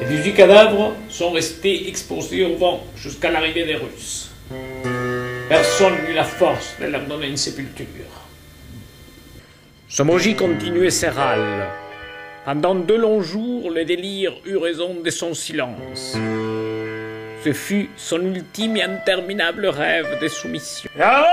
Les 18 cadavres sont restés exposés au vent jusqu'à l'arrivée des Russes. Personne n'eut la force de leur donner une sépulture. Somogyi continuait ses râles. Pendant 2 longs jours, le délire eut raison de son silence. Ce fut son ultime et interminable rêve de soumission.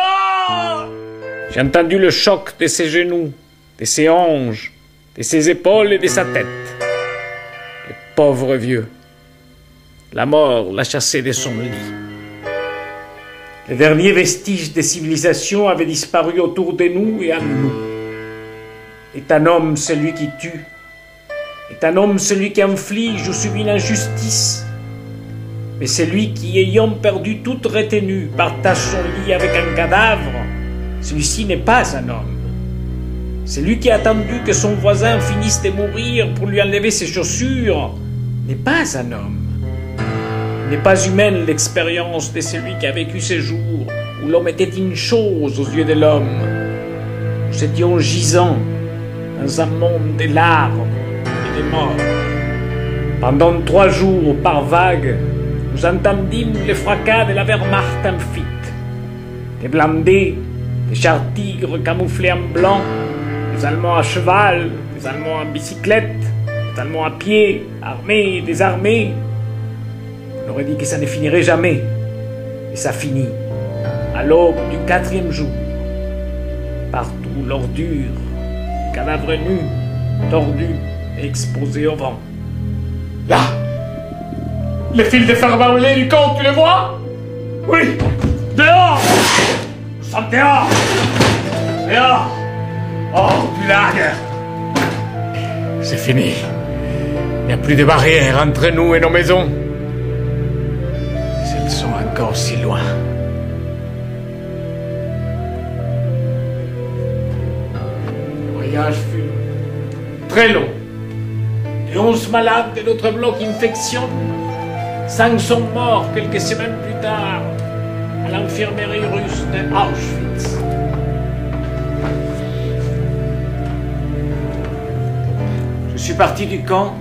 J'ai entendu le choc de ses genoux, de ses hanches, de ses épaules et de sa tête. Le pauvre vieux. La mort l'a chassé de son lit. Les derniers vestiges des civilisations avaient disparu autour de nous et en nous. Est un homme celui qui tue. Est un homme celui qui inflige ou subit l'injustice. Mais celui qui, ayant perdu toute retenue, partage son lit avec un cadavre, celui-ci n'est pas un homme. Celui qui a attendu que son voisin finisse de mourir pour lui enlever ses chaussures n'est pas un homme. N'est pas humaine l'expérience de celui qui a vécu ces jours où l'homme était une chose aux yeux de l'homme. Nous étions gisants dans un monde de larmes et de morts. Pendant 3 jours, par vagues, nous entendîmes les fracas de la Wehrmacht amphithéâtre. Des blindés, des chars-tigres camouflés en blanc, des Allemands à cheval, des Allemands en bicyclette, des Allemands à pied, armés, désarmés. On aurait dit que ça ne finirait jamais. Et ça finit, à l'aube du 4e jour. Partout l'ordure, cadavres nus, tordus et exposés au vent. Là! Les fils de fer barbelés du camp, tu les vois? Oui! Dehors! Nous sommes dehors! Dehors! Hors du lager! C'est fini. Il n'y a plus de barrières entre nous et nos maisons. Elles sont encore si loin. Le voyage fut très long. Les 11 malades de notre bloc infection, 5 sont morts quelques semaines plus tard à l'infirmerie russe de Auschwitz. Je suis parti du camp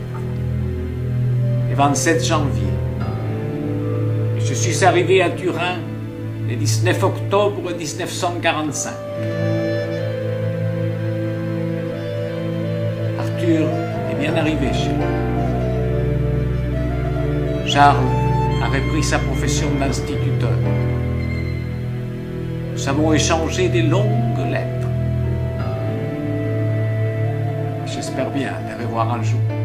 le 27 janvier. Je suis arrivé à Turin le 19 octobre 1945. Arthur est bien arrivé chez nous. Charles a repris sa profession d'instituteur. Nous avons échangé des longues lettres. J'espère bien les revoir un jour.